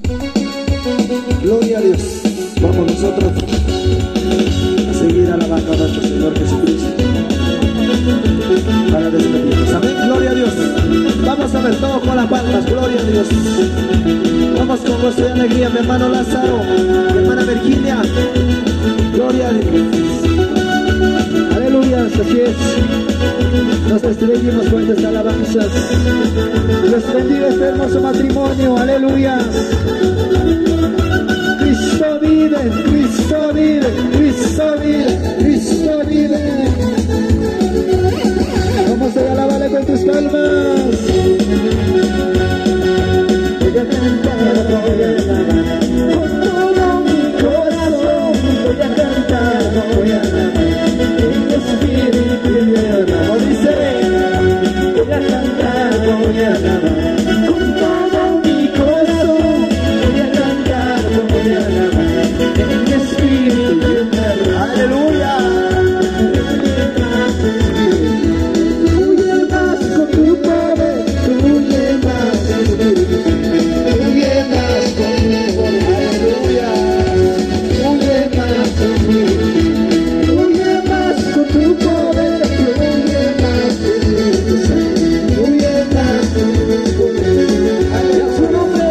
Gloria a Dios. Vamos nosotros a seguir alabando a nuestro Señor Jesucristo para despedirnos. Amén. Gloria a Dios. Vamos a ver todo con las palmas. Gloria a Dios. Vamos con gozo y alegría, mi hermano Lázaro, mi hermana Virginia. Gloria a Dios. Aleluya. Así es. Nos despedimos con estas alabanzas. Dios bendiga este hermoso matrimonio. Aleluya. Cristo vive, Cristo vive, Cristo vive, Cristo vive. Vamos a alabarle con tus palmas. Voy a cantar, voy a alabar con todo mi corazón. Voy a cantar, voy a alabar en mi espíritu y mi alma. Dice, voy a cantar, voy a alabar con todo mi corazón. Voy a cantar, voy a alabar en mi espíritu y en mi alma. Aleluya. Fluye más con tu poder, fluye más conmigo. Aleluya. Fluye más conmigo. Fluye más con tu poder, fluye más conmigo. Fluye más conmigo. Aleluya. Su nombre,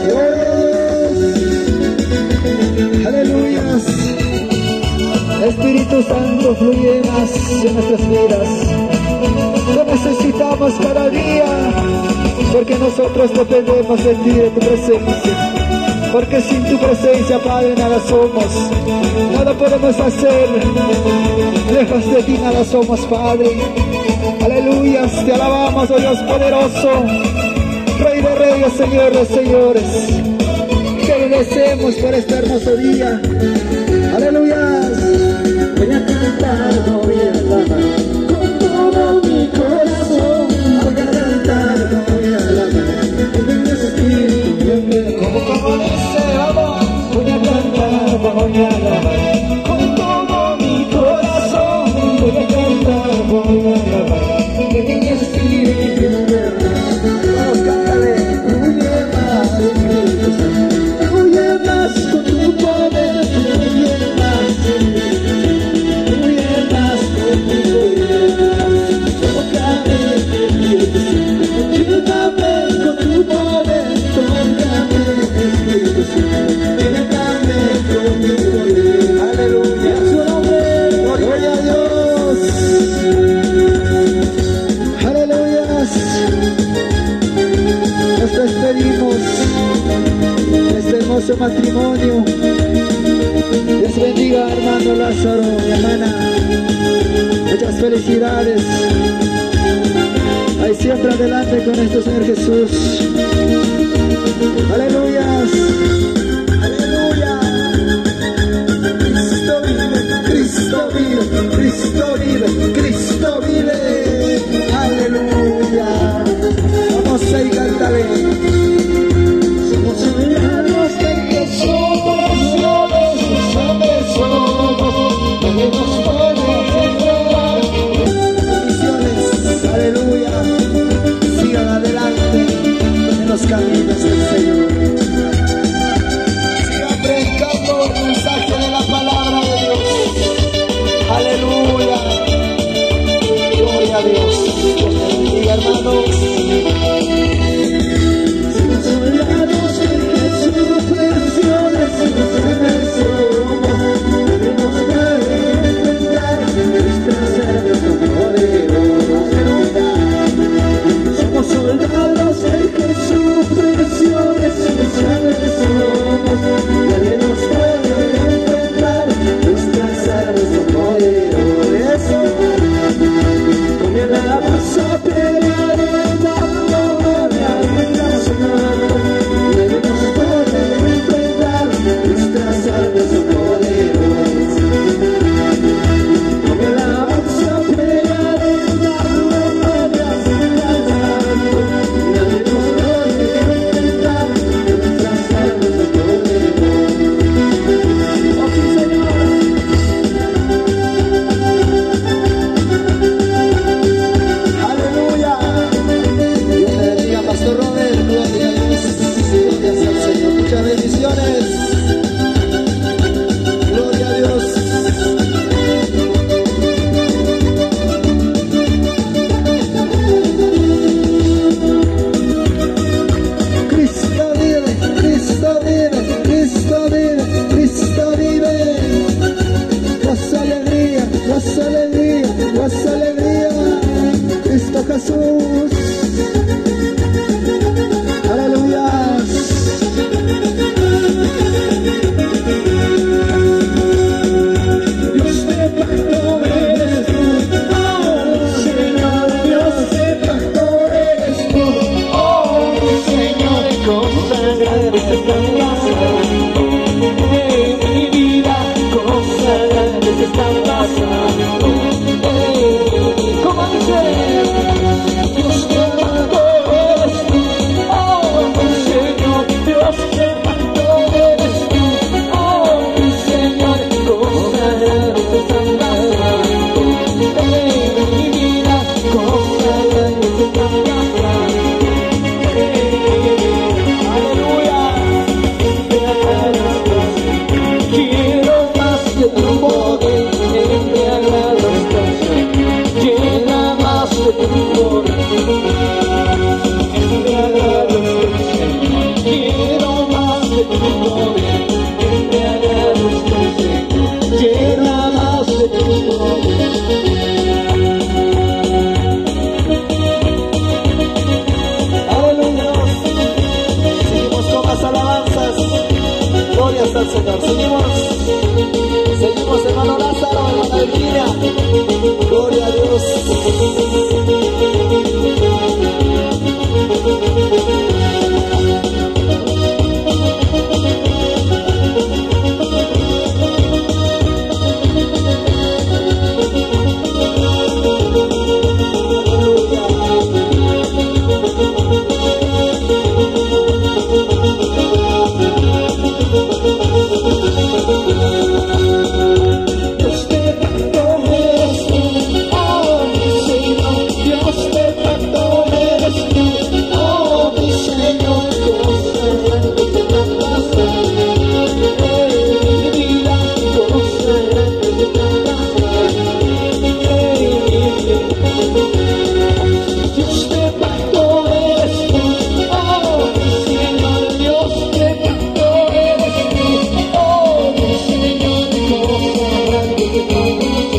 Dios. Aleluya. Espíritu Santo, fluye más en nuestras vidas. Lo necesitamos cada día, porque nosotros dependemos de ti, de tu presencia. Porque sin tu presencia, Padre, nada somos, nada podemos hacer. Lejos de ti nada somos, Padre. Aleluya, te alabamos, oh Dios poderoso, Rey de reyes, Señor de señores. Te agradecemos por este hermoso día. Aleluya. Voy a cantar, voy a alabar con todo mi corazón. Voy a cantar, voy a alabar en mi espíritu y en mi alma. Como dice, vamos. Voy a cantar, voy a alabar con todo mi corazón. Voy a cantar, voy a alabar en mi espíritu y en mi alma. Vamos, cántale. Fluye más, Espíritu Santo. Fluye más con tu poder, fluye más. Fluye más con tu poder. Tócame, Espíritu Santo. Llévame con tu poder. Tócame, Espíritu Santo. Llévame con tu poder. Aleluya. Su nombre. Gloria a Dios. Aleluya. Nos despedimos de este hermoso matrimonio. Dios bendiga, hermano Lázaro, mi hermana. Muchas felicidades. Ahí siempre adelante con nuestro Señor Jesús. Aleluya. Aleluya. Cristo vive, Cristo vive, Cristo vive, Cristo vive. Aleluya. Vamos a ir, cántale. Somos soldados de Jesús, aleluya. Sigan adelante en los caminos del Señor. Sigan predicando el mensaje de la palabra de Dios. Aleluya. Gloria a Dios. Dios te bendiga, hermanos. Somos soldados de Jesús, presiones en soldados de Jesús, preciosos. están pasando. En mi vida cosas grandes están pasando. ¿Cómo dice? Dios te mandó eres tú, oh mi Señor. Dios te mandó eres tú, oh mi Señor. Cosas grandes están pasando. En mi vida cosas grandes están pasando. Aleluya. Quiero más de tu poder, embriagados con su. Llena más de tu poder, embriagados con su. Quiero más de tu poder, embriagados con su. Llena más de tu poder. Aleluya. Seguimos con las alabanzas. Glorias al Señor. Seguimos, hermano Lázaro, hermana Virginia. Gloria a Dios. Dios te mandó eres tú, oh mi Señor. Dios te mandó eres tú, oh mi Señor. Cosas grandes están pasando en mi vida, cosas grandes están pasando en mi vida. Dios te mandó eres tú, oh mi Señor. Dios te mandó eres tú, oh mi Señor. Cosas grandes están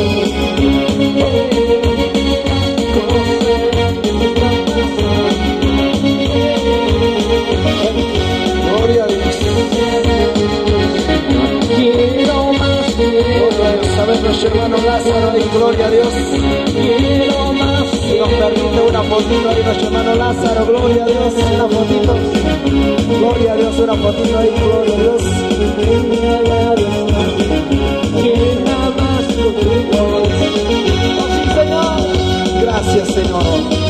gloria a Dios. Quiero más de Dios. A ver, nuestro hermano Lázaro ahí, gloria a Dios. Quiero más. Si nos permite una fotito ahí, nuestro hermano Lázaro, gloria a Dios. Una fotito. Gloria a Dios, una fotito ahí, gloria a Dios. Llena más de tu poder. Oh, sí, Señor. Gracias, Señor.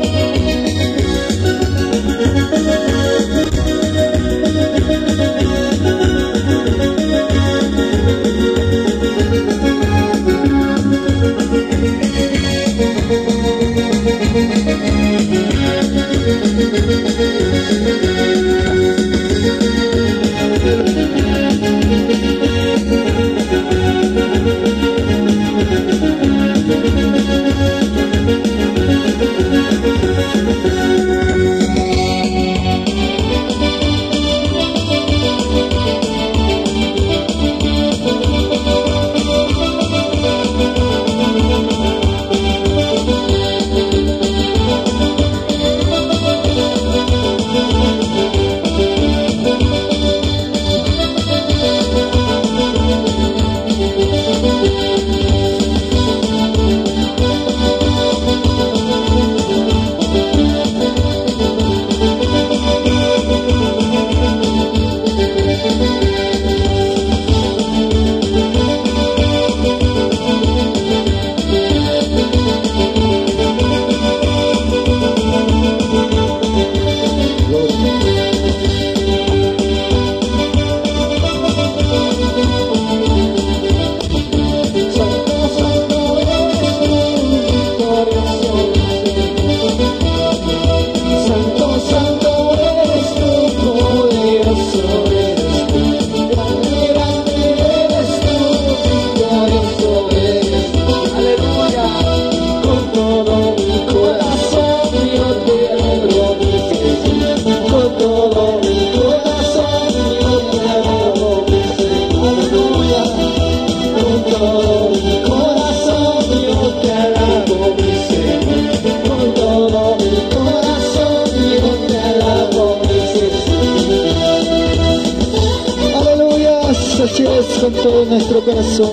con todo nuestro corazón.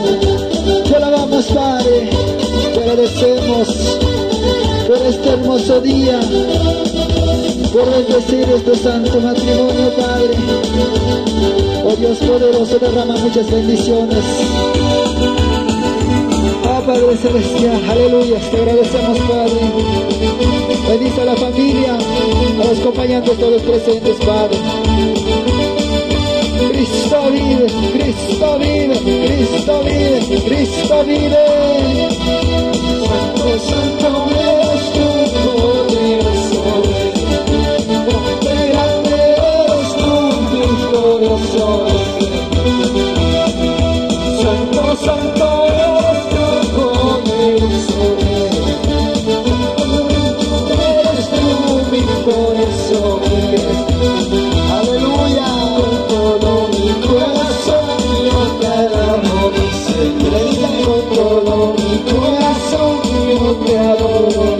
Te alabamos, Padre, te agradecemos por este hermoso día. por bendecir este santo matrimonio, Padre. Oh Dios poderoso, derrama muchas bendiciones. Oh Padre Celestial, aleluya, te agradecemos, Padre. Bendice a la familia, a los compañeros todos presentes, Padre. Cristo vive, Cristo vive, Cristo vive, Cristo vive. Santo, santo eres tú, poderoso eres. Grande eres tú, victorioso eres. Santo, santo eres tú, poderoso eres. Eres tú, victorioso eres. Aleluya. Con todo mi corazón yo te alabo, mi Señor. Con todo mi corazón yo te adoro.